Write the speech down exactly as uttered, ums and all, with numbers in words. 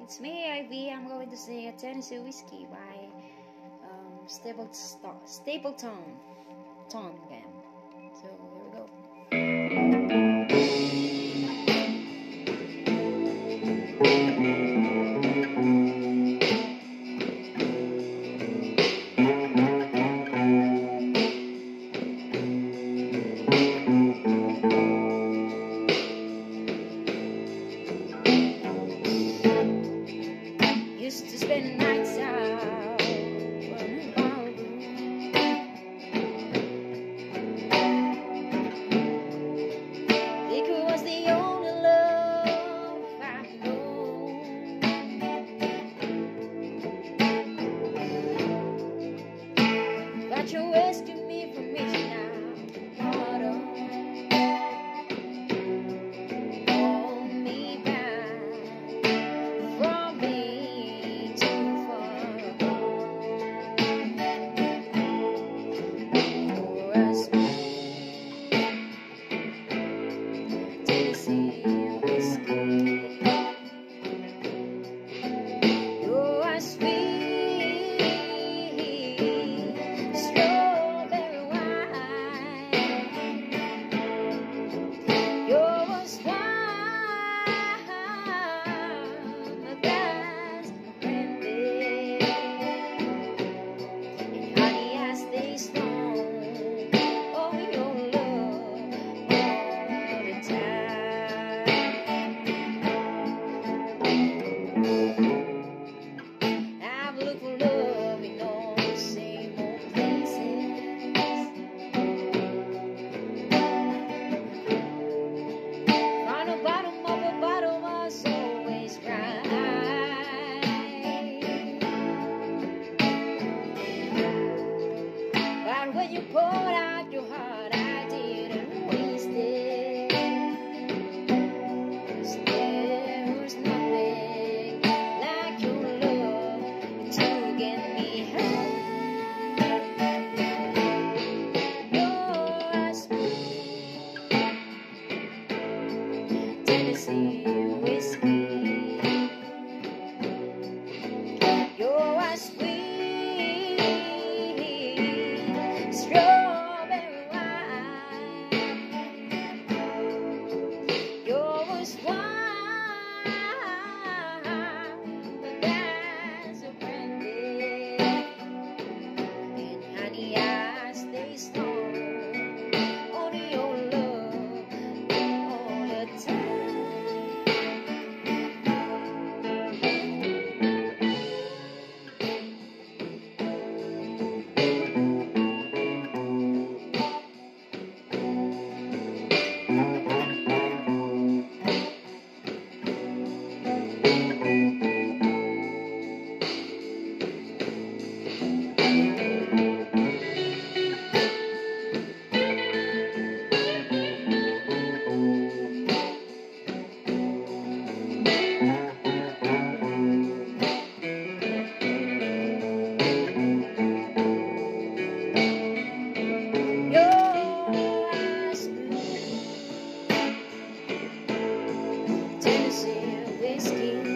It's me, Ivy. I'm going to sing a Tennessee Whiskey by um, Stapleton. Stapleton. Ton again. So here we go. Used to spend nights out running wild. Liquor was the only love I know. But you're asking me for reaching out water. Hold me back from me too far ago. You're a sweet Tennessee whiskey. You're a sweet strawberry wine. You're a wine that's blended. And honey, I stay strong on your love all the time. I've looked for love in all the same old places. On the bottom of a bottle was always right. But when you poured out your heart, I didn't waste it. 'Cause there was nothing like your love to get me high. You're a sweet Tennessee whiskey. You're a sweet strawberry wine. You're a wine that's a blended. And honey, I stay strong on your love all the time. Tennessee whiskey.